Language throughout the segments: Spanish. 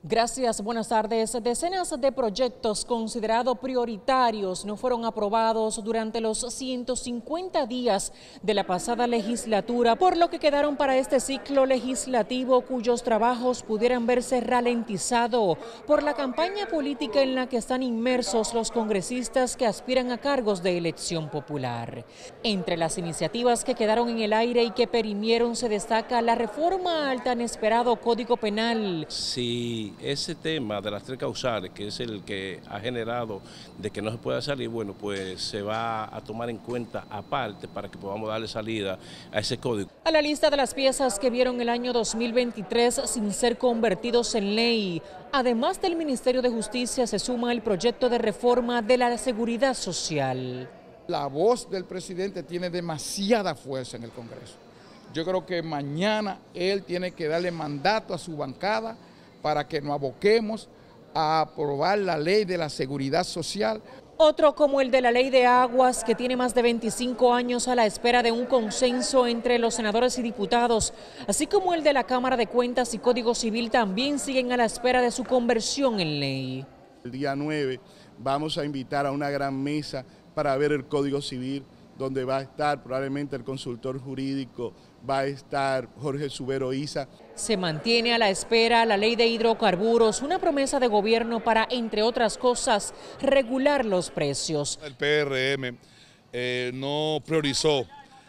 Gracias, buenas tardes. Decenas de proyectos considerados prioritarios no fueron aprobados durante los 150 días de la pasada legislatura, por lo que quedaron para este ciclo legislativo cuyos trabajos pudieran verse ralentizados por la campaña política en la que están inmersos los congresistas que aspiran a cargos de elección popular. Entre las iniciativas que quedaron en el aire y que perimieron se destaca la reforma al tan esperado Código Penal. Sí. Ese tema de las tres causales, que es el que ha generado de que no se pueda salir, bueno, pues se va a tomar en cuenta aparte para que podamos darle salida a ese código. A la lista de las piezas que vieron el año 2023 sin ser convertidos en ley, además del Ministerio de Justicia, se suma el proyecto de reforma de la Seguridad Social. La voz del presidente tiene demasiada fuerza en el Congreso. Yo creo que mañana él tiene que darle mandato a su bancada para que nos aboquemos a aprobar la ley de la seguridad social. Otro como el de la ley de aguas, que tiene más de 25 años a la espera de un consenso entre los senadores y diputados, así como el de la Cámara de Cuentas y Código Civil, también siguen a la espera de su conversión en ley. El día 9 vamos a invitar a una gran mesa para ver el Código Civil, donde va a estar probablemente el consultor jurídico, va a estar Jorge Subero Isa. Se mantiene a la espera la ley de hidrocarburos, una promesa de gobierno para, entre otras cosas, regular los precios. El PRM no priorizó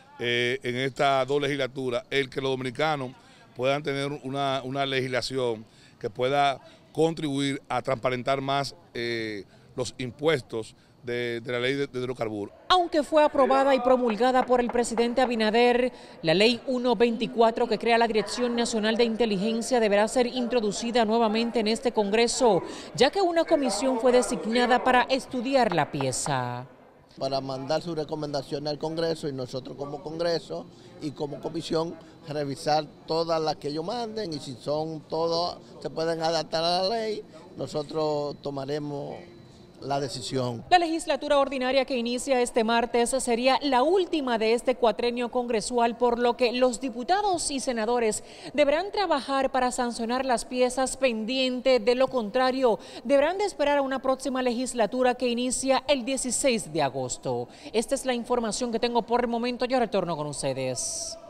en esta dos legislaturas el que los dominicanos puedan tener una legislación que pueda contribuir a transparentar más los impuestos de la ley de hidrocarburos. Aunque fue aprobada y promulgada por el presidente Abinader, la ley 124 que crea la Dirección Nacional de Inteligencia deberá ser introducida nuevamente en este Congreso, ya que una comisión fue designada para estudiar la pieza. Para mandar su recomendación al Congreso y nosotros como Congreso y como comisión revisar todas las que ellos manden y si son todas se pueden adaptar a la ley, nosotros tomaremos la decisión. La legislatura ordinaria que inicia este martes sería la última de este cuatrenio congresual, por lo que los diputados y senadores deberán trabajar para sancionar las piezas pendientes. De lo contrario, deberán de esperar a una próxima legislatura que inicia el 16 de agosto. Esta es la información que tengo por el momento. Yo retorno con ustedes.